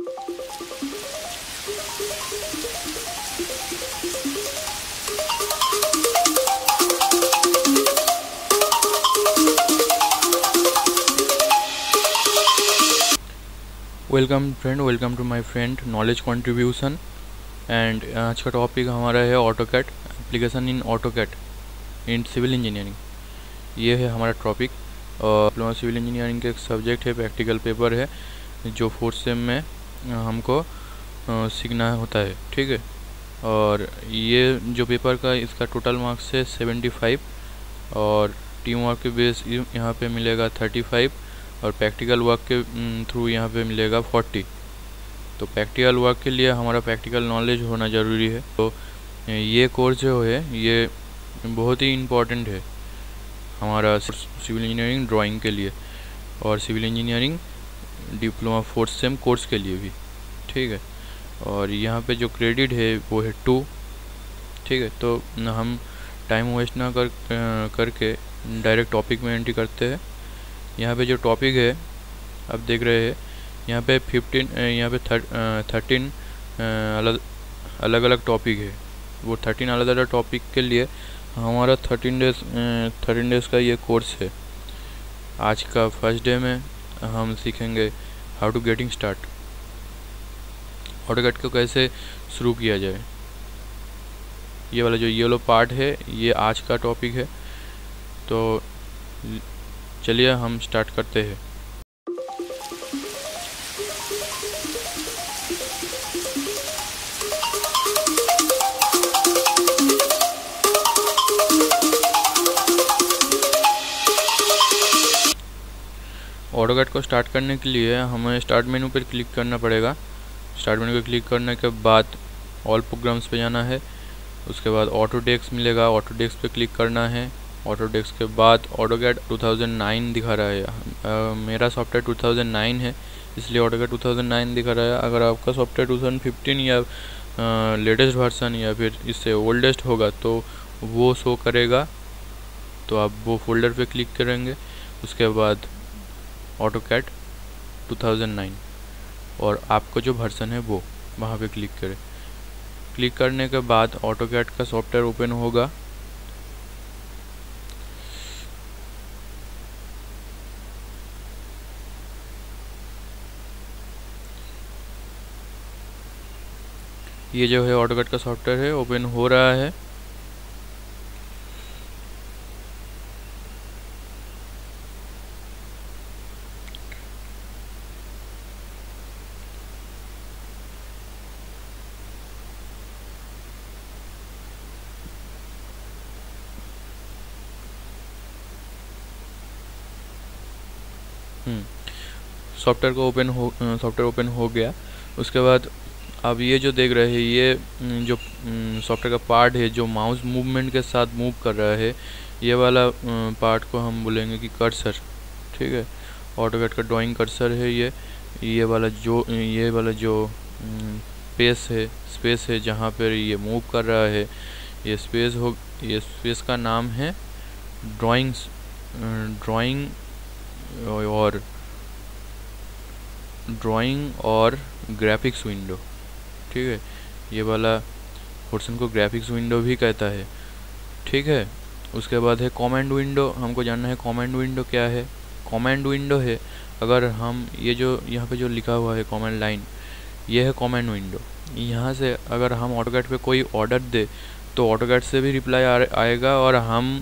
Welcome to my friend knowledge contribution. And आज का topic हमारा है AutoCAD application in AutoCAD in civil engineering. ये है हमारा टॉपिक। डिप्लोमा सिविल इंजीनियरिंग का एक सब्जेक्ट है, प्रैक्टिकल पेपर है जो 4th सेम में हमको सीखना होता है। ठीक है, और ये जो पेपर का इसका टोटल मार्क्स है 75 और टीम वर्क के बेस यहाँ पे मिलेगा 35 और प्रैक्टिकल वर्क के थ्रू यहाँ पे मिलेगा 40। तो प्रैक्टिकल वर्क के लिए हमारा प्रैक्टिकल नॉलेज होना ज़रूरी है। तो ये कोर्स जो है ये बहुत ही इम्पोर्टेंट है हमारा सिविल इंजीनियरिंग ड्राइंग के लिए और civil engineering diploma 4th sem course के लिए भी। ठीक है, और यहाँ पे जो क्रेडिट है वो है 2। ठीक है, तो हम टाइम वेस्ट ना करके डायरेक्ट टॉपिक में एंट्री करते हैं। यहाँ पे जो टॉपिक है आप देख रहे हैं, यहाँ पे 13 अलग अलग टॉपिक है। वो 13 अलग अलग टॉपिक के लिए हमारा 13 डेज़ का ये कोर्स है। आज का फर्स्ट डे में हम सीखेंगे how to getting start, AutoCAD को कैसे शुरू किया जाए। ये वाला जो येलो पार्ट है ये आज का टॉपिक है। तो चलिए हम स्टार्ट करते हैं। ऑटोकैड को स्टार्ट करने के लिए हमें स्टार्ट मेनू पर क्लिक करना पड़ेगा। स्टार्ट मेनू पर क्लिक करने के बाद ऑल प्रोग्राम्स पे जाना है। उसके बाद ऑटोडेस्क मिलेगा, ऑटोडेस्क पे क्लिक करना है। ऑटोडेस्क के बाद ऑटोकैड 2009 दिखा रहा है। मेरा सॉफ्टवेयर 2009 है इसलिए ऑटोकैड 2009 दिखा रहा है। अगर आपका सॉफ्टवेयर 2015 या लेटेस्ट वर्जन या फिर इससे ओल्डेस्ट होगा तो वो शो करेगा। तो आप वो फोल्डर पे क्लिक करेंगे। उसके बाद ऑटोकैड 2009 और आपको जो वर्जन है वो वहाँ पे क्लिक करें। क्लिक करने के बाद ऑटोकैड का सॉफ्टवेयर ओपन होगा। ये जो है ऑटोकैड का सॉफ्टवेयर है ओपन हो रहा है। सॉफ्टवेयर ओपन हो गया। उसके बाद अब ये जो देख रहे हैं ये जो सॉफ्टवेयर का पार्ट है जो माउस मूवमेंट के साथ मूव कर रहा है, ये वाला पार्ट को हम बोलेंगे कि कर्सर। ठीक है, ऑटोकैड का ड्राइंग कर्सर है ये वाला जो स्पेस है जहाँ पर ये मूव कर रहा है, ये स्पेस का नाम है ड्राइंग और ग्राफिक्स विंडो। ठीक है, ये वाला पोर्शन को ग्राफिक्स विंडो भी कहता है। ठीक है, उसके बाद है कमांड विंडो। हमको जानना है कमांड विंडो क्या है। कमांड विंडो है, अगर हम ये जो यहाँ पे जो लिखा हुआ है कमांड लाइन, ये है कमांड विंडो। यहाँ से अगर हम ऑटोकैड पे कोई ऑर्डर दे तो ऑटोकैड से भी रिप्लाई आएगा और हम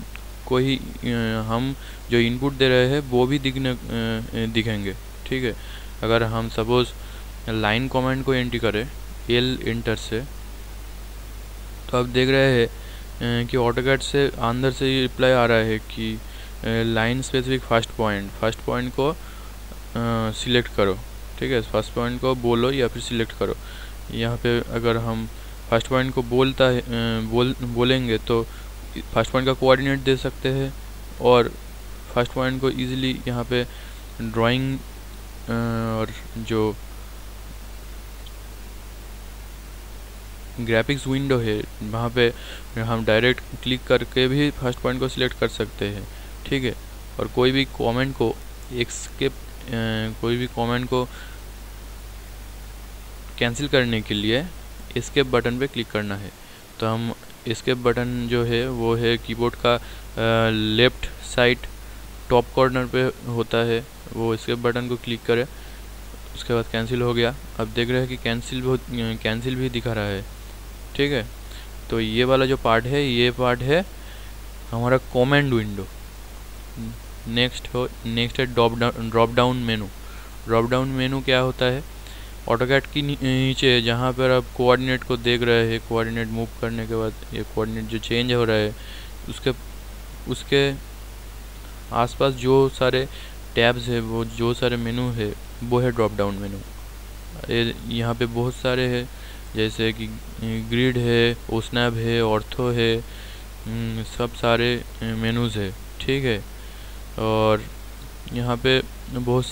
जो इनपुट दे रहे हैं वो भी दिखेंगे। ठीक है, अगर हम सपोज़ लाइन कमांड को एंट्री करें एल एंटर से, तो आप देख रहे हैं कि ऑटोकैड से अंदर से ही रिप्लाई आ रहा है कि लाइन स्पेसिफिक फर्स्ट पॉइंट को सिलेक्ट करो। ठीक है, फर्स्ट पॉइंट को बोलो या फिर सिलेक्ट करो। यहाँ पे अगर हम फर्स्ट पॉइंट को बोलेंगे तो फर्स्ट पॉइंट का कोऑर्डिनेट दे सकते हैं और फर्स्ट पॉइंट को इजीली यहाँ पे ड्राइंग और जो ग्राफिक्स विंडो है वहाँ पे हम डायरेक्ट क्लिक करके भी फर्स्ट पॉइंट को सिलेक्ट कर सकते हैं। ठीक है, और कोई भी कमेंट को कैंसिल करने के लिए एस्केप बटन पे क्लिक करना है। तो हम एस्केप बटन जो है वो है कीबोर्ड का लेफ़्ट साइड टॉप कॉर्नर पे होता है, वो एस्केप बटन को क्लिक करें। उसके बाद कैंसिल हो गया। अब देख रहे हैं कि कैंसिल भी दिखा रहा है, ठीक है। तो ये वाला जो पार्ट है, ये पार्ट है हमारा कमांड विंडो। नेक्स्ट है drop down menu. Drop down menu क्या होता है? ऑटोकैड की नीचे जहाँ पर आप कोऑर्डिनेट को देख रहे हैं, कोऑर्डिनेट मूव करने के बाद ये कोऑर्डिनेट जो चेंज हो रहा है, उसके आसपास जो सारे टैब्स है, वो जो सारे मेनू है, वो है ड्रॉप डाउन मेनू। यहाँ पे बहुत सारे हैं, जैसे कि ग्रिड है, ओस्नैप है, ऑर्थो है, सब सारे मेनूज़ है, ठीक है। और यहाँ पे बहुत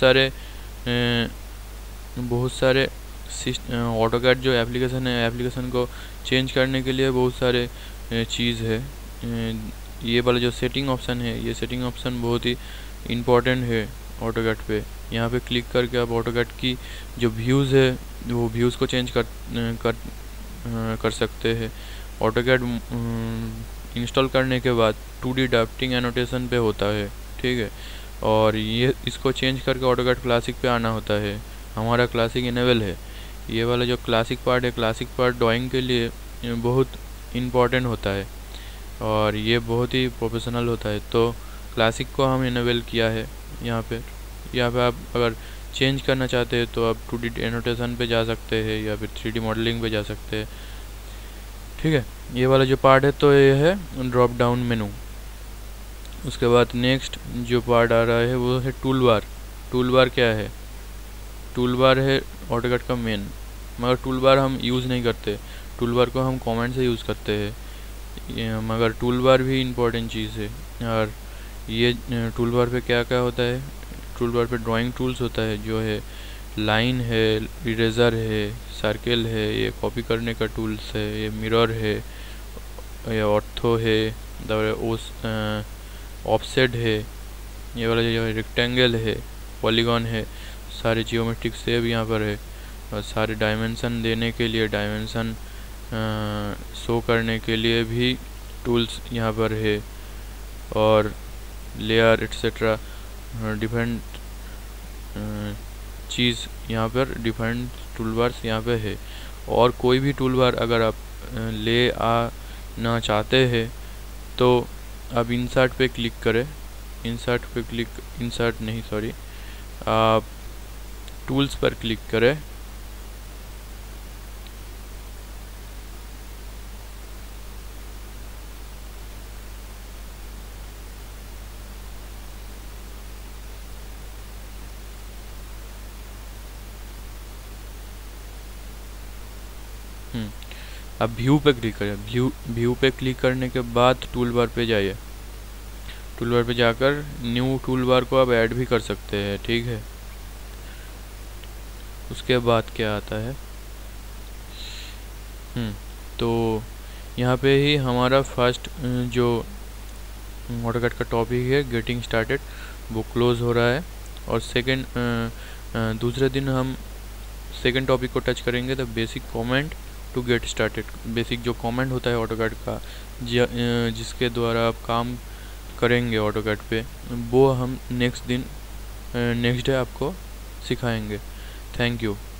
सारे ऑटोकैड जो एप्लीकेशन है, एप्लीकेशन को चेंज करने के लिए बहुत सारे चीज़ है। ये वाला जो सेटिंग ऑप्शन है, ये सेटिंग ऑप्शन बहुत ही इम्पोर्टेंट है ऑटोकैड पे। यहाँ पे क्लिक करके आप ऑटोकैड की जो व्यूज़ है, वो व्यूज़ को चेंज कर सकते हैं। ऑटोकैड इंस्टॉल करने के बाद 2D ड्राफ्टिंग एनोटेशन पे होता है, ठीक है। और ये इसको चेंज करके ऑटोकैड क्लासिक पे आना होता है। हमारा क्लासिक इनेबल है। ये वाला जो क्लासिक पार्ट है, क्लासिक पार्ट ड्राइंग के लिए बहुत इम्पॉर्टेंट होता है और ये बहुत ही प्रोफेशनल होता है। तो क्लासिक को हम इनेबल किया है। यहाँ पे आप अगर चेंज करना चाहते हैं तो आप 2D एनोटेशन पे जा सकते हैं या फिर 3D मॉडलिंग पे जा सकते हैं, ठीक है। ये वाला जो पार्ट है, तो ये है ड्रॉप डाउन मेनू। उसके बाद नेक्स्ट जो पार्ट आ रहा है वो है टूल बार। टूल बार क्या है? टूल बार है ऑटोकैड का मेन, मगर टूल बार हम यूज़ नहीं करते। टूल बार को हम कमेंट से यूज़ करते हैं, मगर टूल बार भी इम्पोर्टेंट चीज़ है। और ये टूल बार पे क्या क्या होता है? टूल बार पे ड्राइंग टूल्स होता है, जो है लाइन है, इरेज़र है, सर्कल है, ये कॉपी करने का टूल्स है, ये मिरर है, ये ऑर्थो है, ऑफसेट है, ये वाला जो रेक्टेंगल है, पॉलीगॉन है, सारे जियोमेट्रिक शेप यहाँ पर है। और सारे डायमेंशन देने के लिए, डायमेंशन शो करने के लिए भी टूल्स यहाँ पर है। और लेयर एट्सेट्रा डिफरेंट चीज़ यहाँ पर, डिफरेंट टूल बार्स यहाँ पे है। और कोई भी टूल बार अगर आप ले आना चाहते हैं तो आप इंसर्ट पे क्लिक करें। आप टूल्स पर क्लिक करें। अब व्यू पे क्लिक करें। व्यू पे क्लिक करने के बाद टूल बार पे जाइए। टूल बार पे जाकर न्यू टूल बार को आप ऐड भी कर सकते हैं, ठीक है। उसके बाद क्या आता है? तो यहाँ पे ही हमारा फर्स्ट जो ऑटोकैड का टॉपिक है, गेटिंग स्टार्टेड, वो क्लोज हो रहा है। और दूसरे दिन हम सेकेंड टॉपिक को टच करेंगे, the basic comment to get started. Basic जो कमेंट होता है ऑटोकैड का, जिसके द्वारा आप काम करेंगे ऑटोकैड पे, वो हम नेक्स्ट डे आपको सिखाएंगे। Thank you.